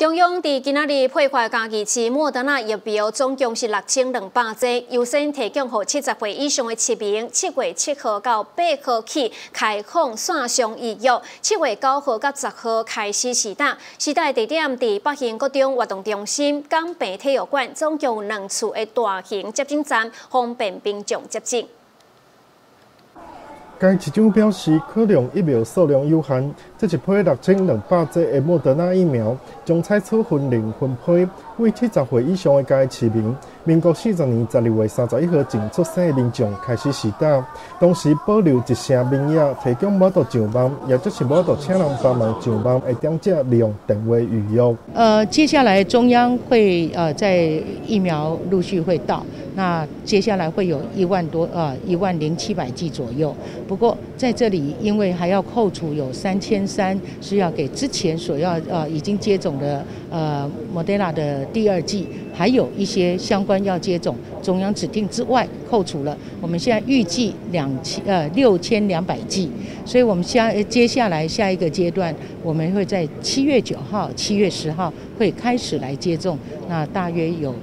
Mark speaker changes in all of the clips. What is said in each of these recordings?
Speaker 1: 中央伫今仔日配发家己市莫德纳疫苗总共是6200剂，优先提供予70岁以上的市民。7月7号到8号起开放线上预约，7月9号到10号开始施打。施打地点伫北兴国中活动中心、港北体育馆，总共有2处的大型接种站，方便民众接种。
Speaker 2: 该市长表示，考量疫苗数量有限，这一批6200剂的莫德纳疫苗将采取分龄分配，为70岁以上的家市民，民国40年12月31号前出生的民众开始施打，同时保留一成名额，提供每度上万，也就是每度请人帮忙上万的长者利用电话预约。
Speaker 3: 接下来中央会在疫苗陆续会到，那接下来会有10700剂左右。 不过在这里，因为还要扣除有3300是要给之前所要已经接种的Moderna 的第2剂，还有一些相关要接种中央指定之外扣除了。我们现在预计6200剂，所以我们接下来下一个阶段，我们会在7月9号、7月10号会开始来接种，那大约有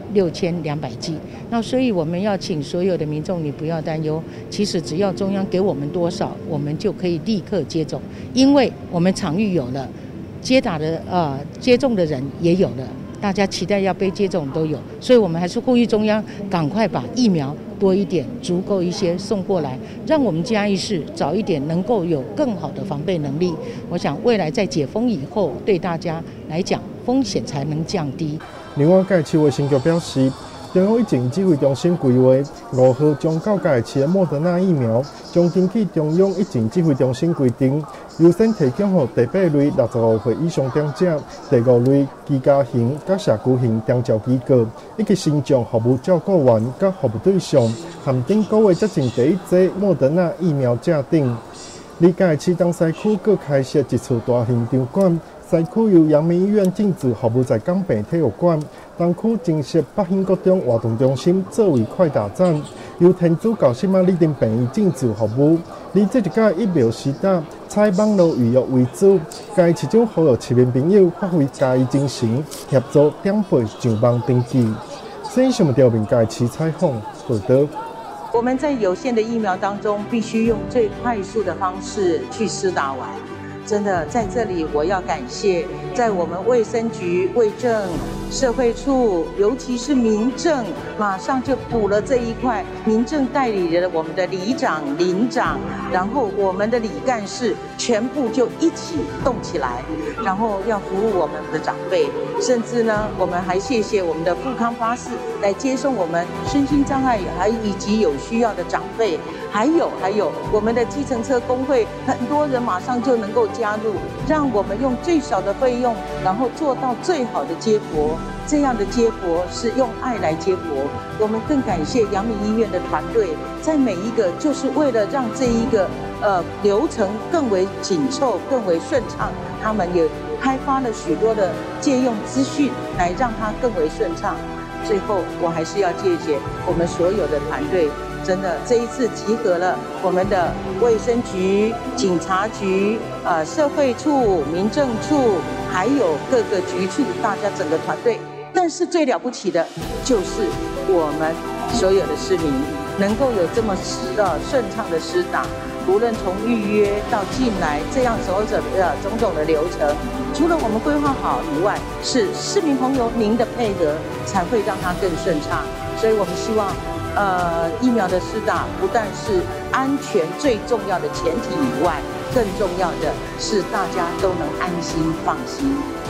Speaker 3: 6200剂，那所以我们要请所有的民众，你不要担忧。其实只要中央给我们多少，我们就可以立刻接种，因为我们场域有了，接种的人也有了，大家期待要被接种都有，所以我们还是呼吁中央赶快把疫苗多一点、足够一些送过来，让我们嘉义市早一点能够有更好的防备能力。我想未来在解封以后，对大家来讲风险才能降低。
Speaker 2: 另外，该市卫生局表示，中央疫情指挥中心规划5号将到该市的莫德纳疫苗，将根据中央疫情指挥中心规定，优先提供予第8类65岁以上长者、第5类居家型甲社区型长照机构，以及身障服务照顾员甲服务对象，含顶个月接种第1剂莫德纳疫苗者等。而该市东西区各开设一处大型场馆。 西区由阳明医院禁止服务在港北体育馆，东区增设北兴国中活动中心作为快打站，由天主教圣马利丁病院禁止服务。而这一届疫苗施打采网络预约为主，该市长呼吁市民朋友发挥家己精神，协助点配上网登记。以上调频该市采访报道。
Speaker 4: 我们在有限的疫苗当中，必须用最快速的方式去施打完。 真的，在这里我要感谢，在我们卫生局、卫政、社会处，尤其是民政，马上就补了这一块。民政代理了我们的里长、邻长，然后我们的里干事，全部就一起动起来，然后要服务我们的长辈。甚至呢，我们还谢谢我们的富康巴士来接送我们身心障碍以及有需要的长辈。 还有我们的计程车工会，很多人马上就能够加入，让我们用最少的费用，然后做到最好的接驳。这样的接驳是用爱来接驳。我们更感谢阳明医院的团队，在每一个就是为了让这一个流程更为紧凑、更为顺畅，他们也开发了许多的借用资讯来让它更为顺畅。最后，我还是要谢谢我们所有的团队。 真的，这一次集合了我们的卫生局、警察局、社会处、民政处，还有各个局处，大家整个团队。但是最了不起的，就是我们所有的市民能够有这么顺畅的施打，无论从预约到进来这样种种的流程，除了我们规划好以外，是市民朋友您的配合才会让它更顺畅。所以我们希望。 疫苗的施打不但是安全最重要的前提以外，更重要的是大家都能安心放心。